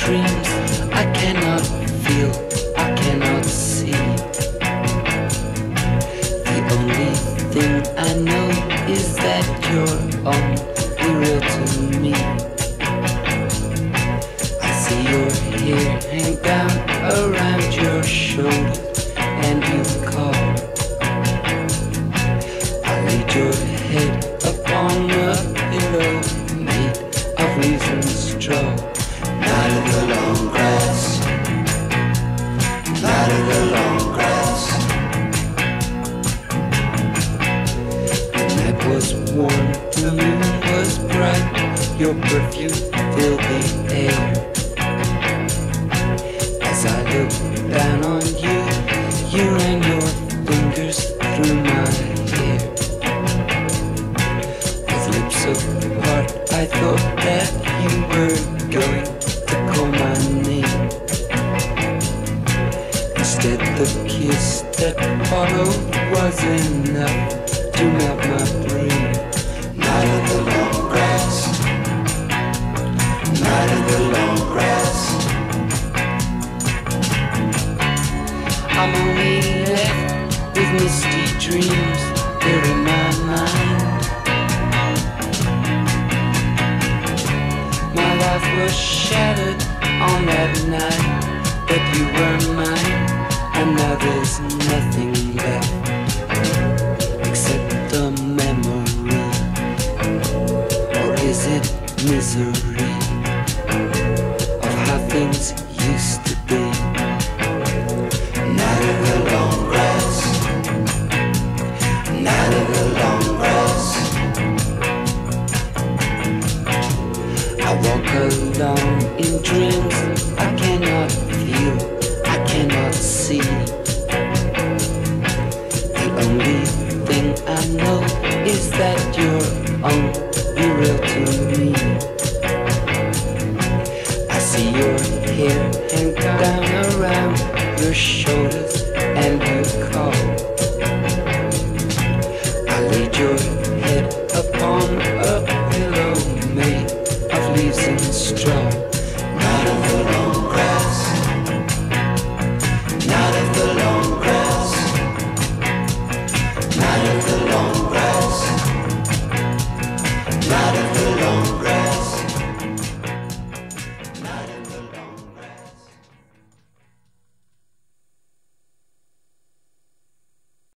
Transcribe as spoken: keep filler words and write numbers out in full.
dreams. I cannot feel, I cannot see. The only thing I know is that you're only real to me. I see your hair hang down around your shoulders and you call. I laid your head upon a pillow made of leaves and straw. Night of the long grass, night of the long grass. The night was warm, the moon was bright, your perfume filled the air. As I looked down on you, you ran your fingers through my hair. With lips apart, I thought that you were going to call my name. Instead, the kiss that followed was enough to melt my brain. Night of the long grass, night of the long grass. I'm only left with misty dreams here in my mind. My life was shattered on that night, but you were mine, and now there's nothing left except the memory. Or is it misery of how things used to be? Night of the long grass, night of the long grass. I walk alone in dreams I cannot feel, I cannot see. The only thing I know is that you're only real to me. I see your hair hang down around your shoulders and you call.